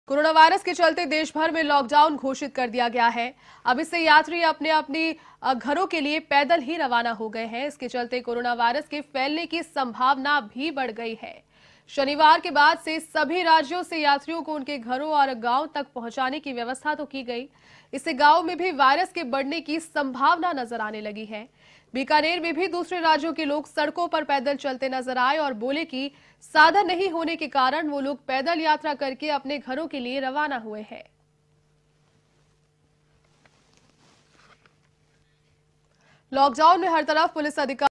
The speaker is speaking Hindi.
कोरोना वायरस के चलते देश भर में लॉकडाउन घोषित कर दिया गया है। अब इससे यात्री अपने अपनी घरों के लिए पैदल ही रवाना हो गए हैं। इसके चलते कोरोना वायरस के फैलने की संभावना भी बढ़ गई है। शनिवार के बाद से सभी राज्यों से यात्रियों को उनके घरों और गांव तक पहुंचाने की व्यवस्था तो की गई। इससे गांव में भी वायरस के बढ़ने की संभावना नजर आने लगी है। बीकानेर में भी दूसरे राज्यों के लोग सड़कों पर पैदल चलते नजर आए और बोले कि साधन नहीं होने के कारण वो लोग पैदल यात्रा करके अपने घरों के लिए रवाना हुए हैं। लॉकडाउन में हर तरफ पुलिस अधिकारी